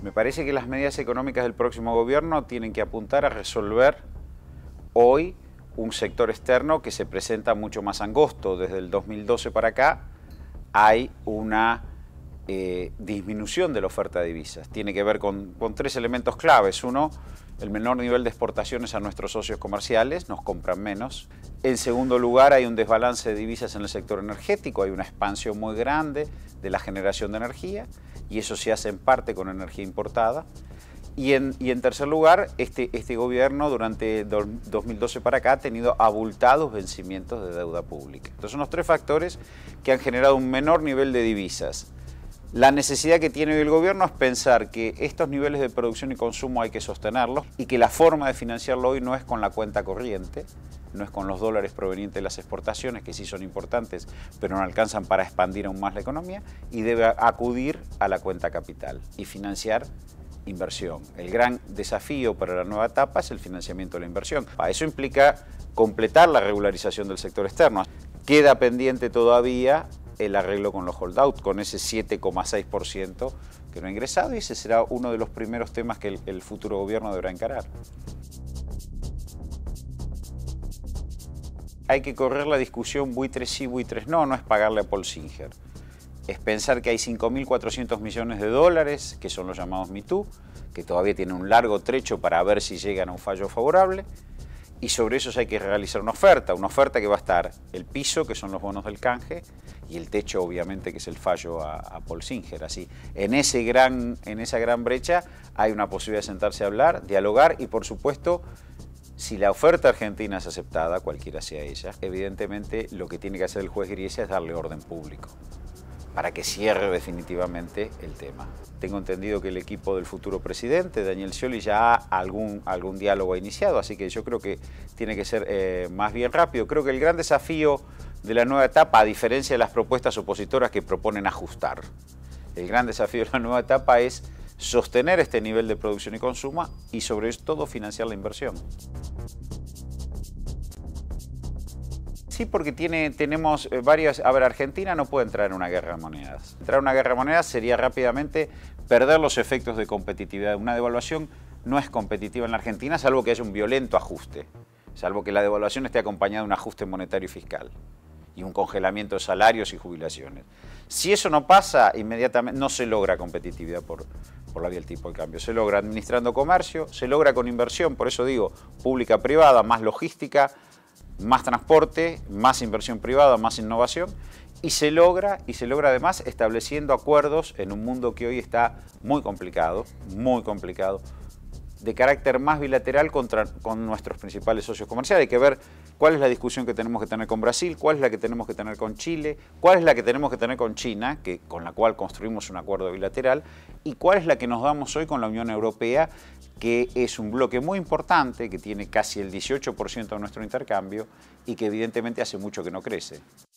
Me parece que las medidas económicas del próximo gobierno tienen que apuntar a resolver hoy un sector externo que se presenta mucho más angosto. Desde el 2012 para acá hay una disminución de la oferta de divisas. Tiene que ver con tres elementos claves. Uno, el menor nivel de exportaciones a nuestros socios comerciales, nos compran menos. En segundo lugar, hay un desbalance de divisas en el sector energético, hay una expansión muy grande de la generación de energía y eso se hace en parte con energía importada. Y en tercer lugar, este gobierno durante 2012 para acá ha tenido abultados vencimientos de deuda pública. Entonces son los tres factores que han generado un menor nivel de divisas. La necesidad que tiene hoy el gobierno es pensar que estos niveles de producción y consumo hay que sostenerlos y que la forma de financiarlo hoy no es con la cuenta corriente, no es con los dólares provenientes de las exportaciones, que sí son importantes, pero no alcanzan para expandir aún más la economía, y debe acudir a la cuenta capital y financiar inversión. El gran desafío para la nueva etapa es el financiamiento de la inversión. Eso implica completar la regularización del sector externo. Queda pendiente todavía el arreglo con los holdout, con ese 7,6% que no ha ingresado, y ese será uno de los primeros temas que el futuro gobierno deberá encarar. Hay que correr la discusión buitres sí, buitres no, no es pagarle a Paul Singer. Es pensar que hay 5.400 millones de dólares, que son los llamados Me Too, que todavía tienen un largo trecho para ver si llegan a un fallo favorable, y sobre eso hay que realizar una oferta que va a estar el piso, que son los bonos del canje, y el techo, obviamente, que es el fallo a Paul Singer. Así, en esa gran brecha hay una posibilidad de sentarse a hablar, dialogar, y por supuesto, si la oferta argentina es aceptada, cualquiera sea ella, evidentemente lo que tiene que hacer el juez Griesa es darle orden público para que cierre definitivamente el tema. Tengo entendido que el equipo del futuro presidente, Daniel Scioli, ya algún diálogo ha iniciado, así que yo creo que tiene que ser más bien rápido. Creo que el gran desafío de la nueva etapa, a diferencia de las propuestas opositoras que proponen ajustar, el gran desafío de la nueva etapa es sostener este nivel de producción y consumo y sobre todo financiar la inversión. Sí, porque tenemos varias... A ver, Argentina no puede entrar en una guerra de monedas. Entrar en una guerra de monedas sería rápidamente perder los efectos de competitividad. Una devaluación no es competitiva en la Argentina, salvo que haya un violento ajuste, salvo que la devaluación esté acompañada de un ajuste monetario y fiscal y un congelamiento de salarios y jubilaciones. Si eso no pasa, inmediatamente no se logra competitividad por la vía del tipo de cambio. Se logra administrando comercio, se logra con inversión, por eso digo, pública-privada, más logística, más transporte, más inversión privada, más innovación, y se logra además estableciendo acuerdos en un mundo que hoy está muy complicado, de carácter más bilateral con nuestros principales socios comerciales. Hay que ver cuál es la discusión que tenemos que tener con Brasil, cuál es la que tenemos que tener con Chile, cuál es la que tenemos que tener con China, con la cual construimos un acuerdo bilateral, y cuál es la que nos damos hoy con la Unión Europea, que es un bloque muy importante, que tiene casi el 18% de nuestro intercambio y que evidentemente hace mucho que no crece.